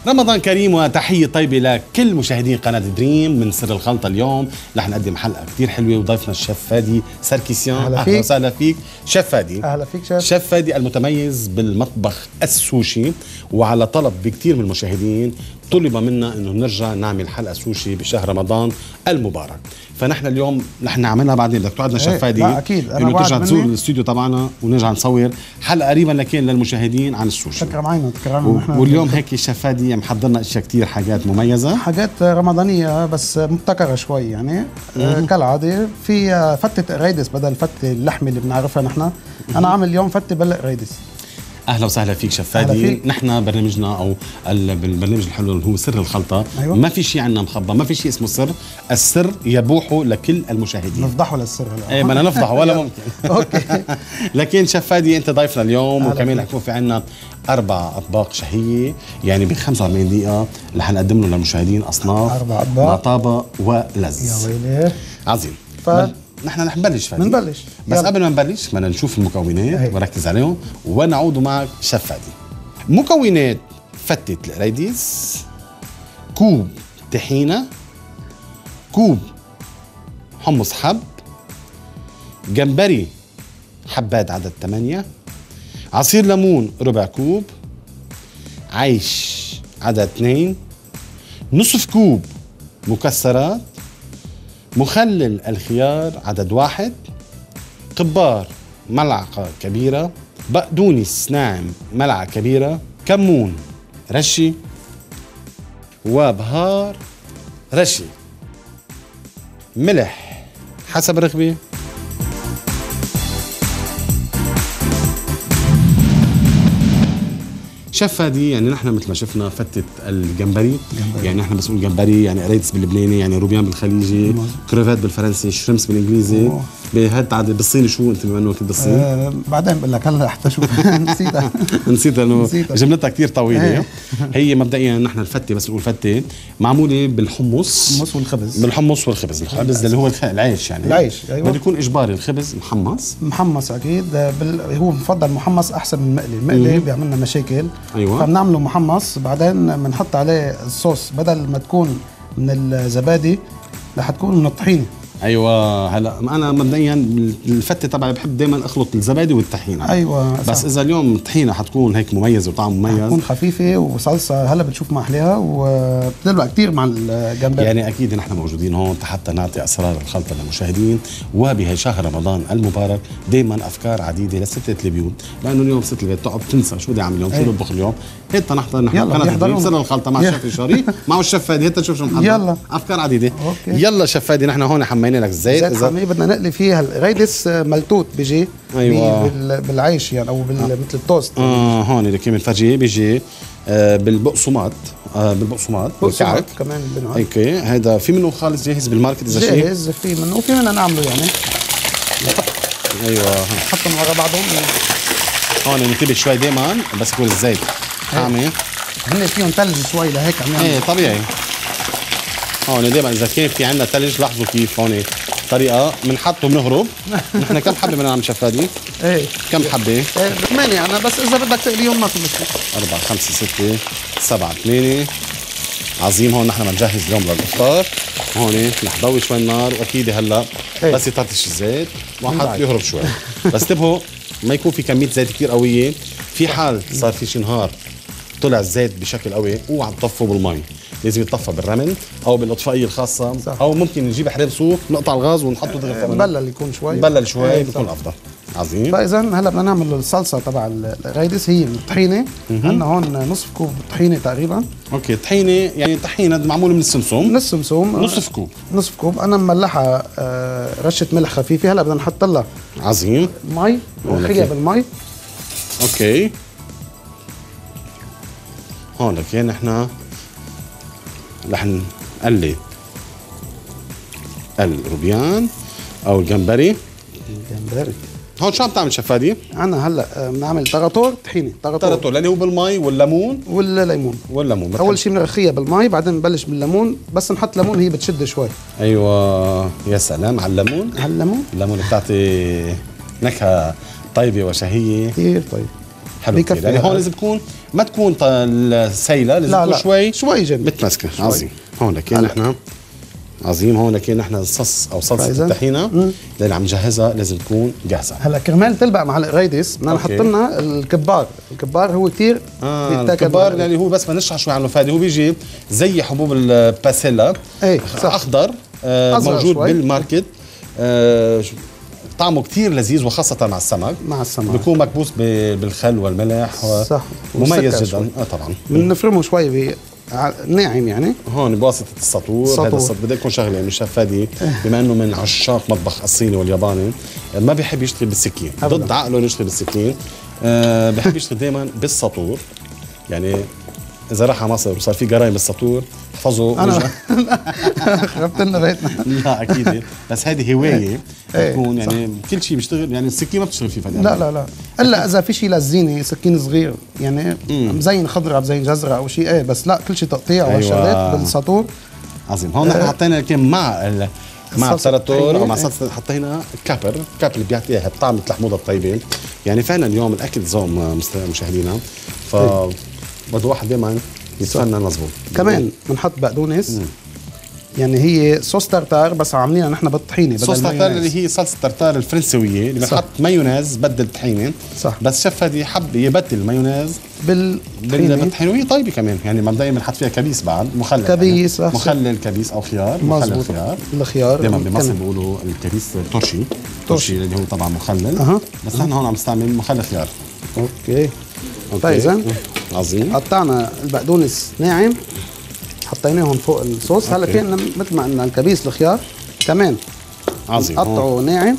رمضان كريم وتحية طيبة لكل مشاهدين قناة دريم من سر الخلطة. اليوم رح نقدم حلقة كتير حلوة وضيفنا الشيف فادي سركيسيان. أهلا وسهلا فيك شيف فادي. أهلا فيك شيف. شيف فادي المتميز بالمطبخ السوشي، وعلى طلب بكتير من المشاهدين طلب منا انه نرجع نعمل حلقة سوشي بشهر رمضان المبارك. فنحن اليوم رح نعملها بعدين، بدك توعدنا شيف فادي لا اكيد انه ترجع تزور الاستوديو تبعنا ونرجع نصور حلقة قريبا لكن للمشاهدين عن السوشي. تكرم عينا تكرم. واليوم هيك شيف فادي محضرنا اشياء كتير، حاجات مميزة، حاجات رمضانية بس مبتكرة شوي يعني. كالعادة في فتة قريدس بدل فتة اللحمة اللي بنعرفها نحن. انا عامل اليوم فتة بالقريدس. اهلا وسهلا فيك شيف فادي. نحن برنامجنا او بالبرنامج الحلو اللي هو سر الخلطه. أيوة. ما في شيء عندنا مخبى، ما في شيء اسمه سر، السر يبوح لكل المشاهدين. نفضحه للسر هلا. ايه بدنا نفضحه ولا ممكن. اوكي. لكن شيف فادي انت ضيفنا اليوم، وكمان رح يكون في عندنا 4 اطباق شهيه يعني ب 45 دقيقه رح نقدم لهم للمشاهدين اصناف 4 اطباق طابه ولذ. يا ويلي عظيم. نحن رح نبلش فادي. بنبلش بس قبل ما نبلش بدنا نشوف المكونات ونركز عليهم ونعود معك شيف فادي. مكونات فتة القريديس: كوب طحينة، كوب حمص حب، جمبري حبات عدد 8، عصير ليمون ربع كوب، عيش عدد 2، نصف كوب مكسرات، مخلل الخيار عدد 1، قبار ملعقة كبيرة، بقدونس ناعم ملعقة كبيرة، كمون رشي، وبهار رشي، ملح حسب الرغبة، شيف فادي. يعني نحن مثل ما شفنا فتة الجمبري، يعني نحن بس نقول جمبري يعني قريدس باللبناني، يعني روبيان بالخليجي، كروفات بالفرنسي، شريمس بالانجليزي. بهاد بالصيني شو انت بما انه كنت بالصين؟ بعدين بقول لك هلا حتى شوف. نسيتها انه جملتها كثير طويله. هي مبدئيا نحن الفته، بس نقول فته معموله بالحمص والخبز. بالحمص والخبز. الخبز اللي هو العيش يعني العيش. ايوه بده يكون اجباري الخبز محمص اكيد. هو بفضل محمص احسن من المقلي بيعمل لنا مشاكل. ايوه فبنعمله محمص، بعدين بنحط عليه الصوص بدل ما تكون من الزبادي رح تكون من الطحينه. ايوه هلا انا مبدئيا الفته تبعي بحب دائما اخلط الزبادي والطحينه. ايوه بس اذا اليوم الطحينه حتكون هيك مميزه وطعم مميز، حتكون خفيفه وصلصه هلا بتشوف ما احلاها وبتلبق كثير مع الجمبري. يعني اكيد نحن موجودين هون حتى نعطي اسرار الخلطه للمشاهدين، وبهالشهر رمضان المبارك دائما افكار عديده لستة البيوت، لانه اليوم ست البيت تقعد تنسى شو بدي اعمل اليوم، شو بدي اطبخ اليوم. هيك نحضر نحن قناه سر الخلطه مع الشيف الشاري مع الشيف فادي. هيك نشوف شو محضر. يلا افكار عديده. أوكي. يلا شيف فادي نحن هون حمينا لك الزيت. بدنا نقلي فيها القريدس ملتوت بيجي. أيوة. بالعيش يعني او مثل التوست. هون اللي كيف بنفرجيه بيجي بالبقسماط. بالبقسماط كمان بنوع. هيك هذا في منه خالص جاهز بالماركت اذا شيء جاهز في منه، وفي مننا نعمله يعني. ايوه نحطهم ورا بعضهم. هون ننتبه شوي دائما بس يكون الزيت حامي. هن فيهم ثلج شوي لهيك عم يعملوا. ايه طبيعي. هون دائما اذا كان في عندنا ثلج لاحظوا كيف هون طريقه بنحطه بنهرب. نحن كم حبه بدنا نعمل شيف فادي؟ ايه كم حبه؟ 8 انا بس اذا بدك تقليهم ما في مشكله. 4 5 6 7 8. عظيم. هون نحن بنجهز اليوم للافطار. هون رح ضوي شوي النار واكيد هلا بس يطرطش الزيت واحد يهرب شوي. بس انتبهوا ما يكون في كميه زيت كثير قويه، في حال صار في شي نهار طلع الزيت بشكل قوي اوعى تطفوا بالمي، لازم يتطفى بالرمل او بالاطفائيه الخاصه. صح. او ممكن نجيب حليب صوف نقطع الغاز ونحطه دغري مبلل يكون شوي. مبلل شوي بيكون افضل. عظيم. فاذا هلا بدنا نعمل الصلصه تبع القريدس. هي الطحينه عندنا هون نصف كوب طحينه تقريبا. اوكي طحينه يعني طحينه معموله من السمسم. نصف كوب انا مملحها رشه ملح خفيفه. هلا بدنا نحط لها عظيم مي ونخليها بالمي. اوكي هون لك نحن رح نقلي الروبيان او الجمبري. هون شو عم تعمل شيف فادي؟ انا هلا بنعمل طراطور طحينه. طراطور اللي هو بالمي والليمون. والليمون اول شيء بنرخيها بالمي، بعدين بنبلش بالليمون. بس نحط ليمون هي بتشد شوي. ايوه يا سلام على الليمون. الليمون بتعطي نكهه طيبه وشهيه كثير طيب. حلو كتير. يعني هون لازم تكون ما تكون سايله، لازم تكون شوي جنب متمسكه. عظيم. هون لكن نحن عظيم. هون لكن نحن الصوص او صلصه الطحينه اللي عم نجهزها لازم تكون جاهزه. هلا كرمال تلبق مع القريدس بدنا نحط لنا الكبار. الكبار هو كثير الكبار يعني هو بس ما نشرح شوي عنه فادي. هو بيجي زي حبوب الباسيلا اخضر موجود شوي بالماركت. طعمه كتير لذيذ وخاصة مع السمك. بيكون مكبوس بالخل والملح. صح. مميز جدا. طبعا بنفرمه شوي ناعم يعني. هون بواسطة السطور. هذا السطور بدي يكون شغله يعني الشيف فادي بما انه من عشاق مطبخ الصيني والياباني ما بيحب يشتغل بالسكين. ضد عقله يشتغل بالسكين. بيحب يشتغل دائما بالسطور. يعني اذا راح على مصر وصار في جرايم بالسطور احفظوا. انا خربت لنا بيتنا. لا اكيد، بس هذه هوايه تكون يعني كل شيء بيشتغل. يعني السكين ما بتشتغل فيه فادي. لا الا اذا في شيء للزينه سكين صغير يعني مزين خضره مزين جزره او شيء بس لا كل شيء تقطيع وهالشغلات بالسطور. عظيم. هون نحن حطينا لكن مع السلطور او مع صلصه حطينا الكابر اللي بيعطيها الطعم مثل الحموضه الطيبه. يعني فعلا اليوم الاكل زوم مشاهدينا، ف بده واحد دائما يتفنن مظبوط. كمان بنحط بقدونس. يعني هي صوص ترتار بس عاملينها نحن بالطحينه. صوص ترتار اللي هي صلصه ترتار الفرنسويه اللي بنحط مايونيز بدل الطحينه. صح. بس شيف هذه حب يبدل المايونيز بالطحينه وهي طيبه كمان. يعني مبدئيا بنحط فيها كبيس بعد مخلل. كبيس يعني مخلل كبيس او خيار. مخلل الخيار دائما بمصر بيقولوا الكبيس ترشي اللي هو طبعا مخلل. بس نحن هون عم نستعمل مخلل خيار. اوكي. طيب اذا عظيم. قطعنا البقدونس ناعم حطيناهم فوق الصوص. هلا كان مثل ما قلنا الكبيس الخيار كمان عظيم قطعه ناعم.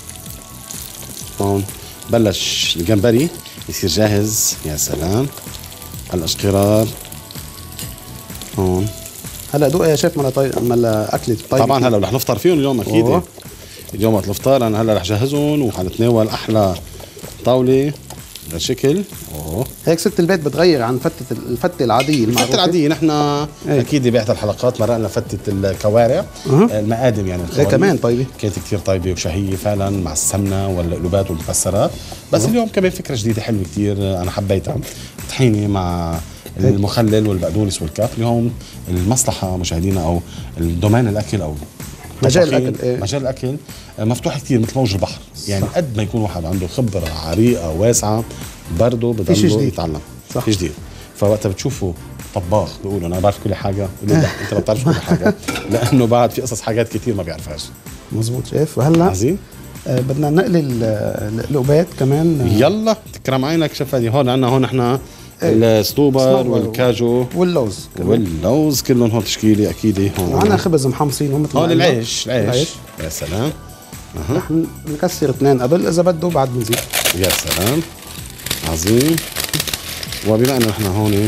هون بلش الجمبري يصير جاهز. يا سلام. الاشقرار هون. هلا دوق يا شيف ملا اكله طيبه. طبعا هلا رح نفطر فيهم اليوم اكيد. اليوم وقت الافطار انا هلا رح جهزهم وحنتناول احلى طاوله هالشكل. هيك ست البيت بتغير عن الفتة العادية المعروفة. الفتة العادية نحن أكيد ببعض الحلقات مرقنا فتة الكوارع. المقادم يعني هي كمان طيبة. كانت كتير طيبة وشهية فعلا مع السمنة والقلوبات والمكسرات. بس اليوم كمان فكرة جديدة حلوة كتير أنا حبيتها. طحينة مع المخلل والبقدونس والكاف. اليوم المصلحة مشاهدينا أو الدومين الأكل أو مجال الأكل مفتوح كتير مثل موج البحر. يعني قد ما يكون واحد عنده خبرة عريقة واسعة برضه بضله يتعلم. في جديد. فوقتها بتشوفوا طباخ بيقولوا انا بعرف كل حاجه، بيقولوا لا انت ما بتعرفش كل حاجه لانه بعد في قصص حاجات كتير ما بيعرفهاش. مزبوط شيف. وهلا عظيم. بدنا نقلي القلوبات كمان. يلا تكرم عينك شيف فادي. هون عندنا هون احنا الصنوبر والكاجو واللوز كلهم هون تشكيله اكيد. هون وعندنا خبز محمصين مثل هون العيش. يا سلام. نحن بنكسر 2 قبل اذا بده بعد بنزيد. يا سلام. عظيم. وبما انه نحن هون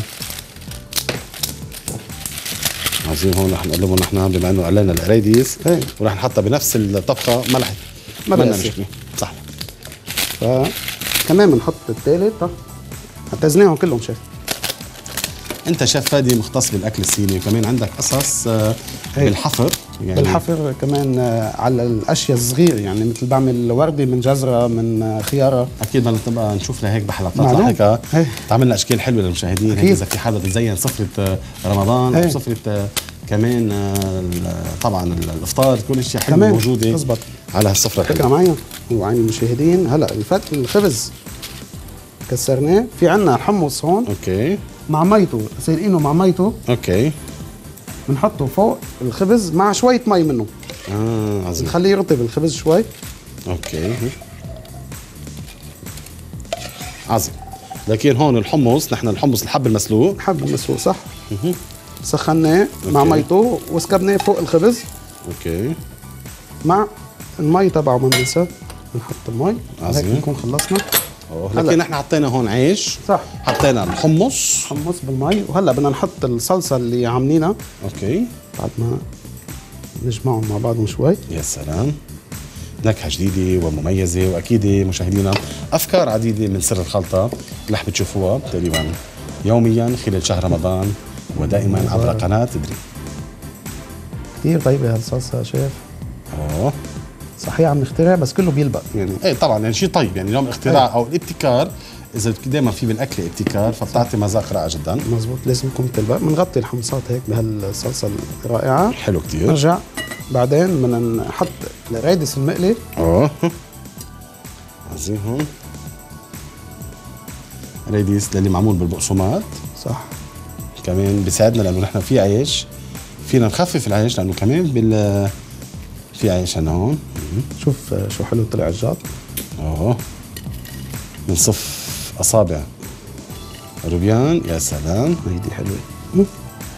عظيم هون رح نقلبهم نحن بما انه قلنا القريديس ورح نحطها بنفس الطبخه ملح ما بدنا مشكله. صح. فكمان بنحط الثالث. حتزناهم كلهم شيف. انت شيف فادي مختص بالاكل الصيني وكمان عندك قصص بالحفر. يعني بالحفر كمان على الاشياء الصغيره يعني مثل بعمل وردي من جزره من خياره. اكيد بدنا نبقى نشوف لهيك بحلقات لاحقه تعملنا اشكال حلوه للمشاهدين. هيك اذا في حدا بتزين سفره رمضان او سفره كمان طبعا الافطار كل شيء حلو موجوده تزبط على هالسفره. فكره معي وعين المشاهدين. هلا الخبز كسرناه. في عنا حمص هون. اوكي. مع ميته سلقينه مع ميته. اوكي. بنحطه فوق الخبز مع شويه مي منه. عظيم. نخليه يرطب الخبز شوي. اوكي. عظيم. لكن هون الحمص نحن الحمص الحب المسلوق. صح. سخناه مع ميته وسكبناه فوق الخبز. اوكي. مع المي تبعه ما ننسى نحط المي. عظيم. هيك نكون خلصنا. لكن نحن حطينا هون عيش. صح. حطينا الحمص بالمي. وهلا بدنا نحط الصلصه اللي عاملينها. اوكي. بعد ما نجمعهم مع بعضهم شوي. يا سلام. نكهه جديده ومميزه واكيد مشاهدينا افكار عديده من سر الخلطه اللي رح بتشوفوها تقريبا يوميا خلال شهر رمضان ودائما عبر قناه دريم. كثير طيبه هالصلصه شيف. صحيح عم نخترع بس كله بيلبق يعني. ايه طبعا يعني شيء طيب يعني اليوم اختراع او الابتكار اذا دائما في بالاكل ابتكار فبتعطي مذاق رائع جدا. مزبوط. لازم يكون تلبق. بنغطي الحمصات هيك بهالصلصه الرائعه. حلو كتير. نرجع بعدين بدنا نحط الريدس المقلي. عظيم. هون ريديس اللي معمول بالبقسماط. صح. كمان بيساعدنا لانه نحن في عيش فينا نخفف العيش لانه كمان في عيش هنا هون. شوف شو حلو طلع الجاط. بنصف اصابع روبيان. يا سلام. هيدي حلوه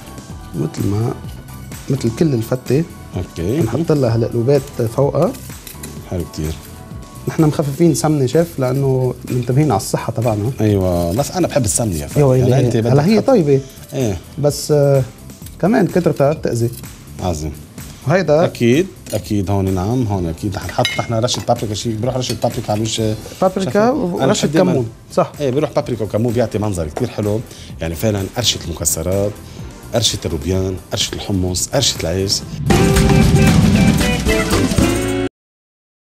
مثل كل الفته. اوكي. نحط لها هالقلوبات فوقها. حلو كتير. نحن مخففين سمنه شيف لانه منتبهين على الصحه تبعنا. ايوه بس انا بحب السمنه يا فندم. هلا هي طيبه. ايه بس كمان كثرتها بتاذي. عظيم. وهيدا اكيد هون. نعم هون اكيد رح نحط نحن رشه بابريكا. شيء بيروح رشه بابريكا على وش بابريكا ورشه كمون. صح. ايه بيروح بابريكا وكمون بيعطي منظر كتير حلو. يعني فعلا قرشه المكسرات، قرشه الروبيان، قرشه الحمص، قرشه العيش.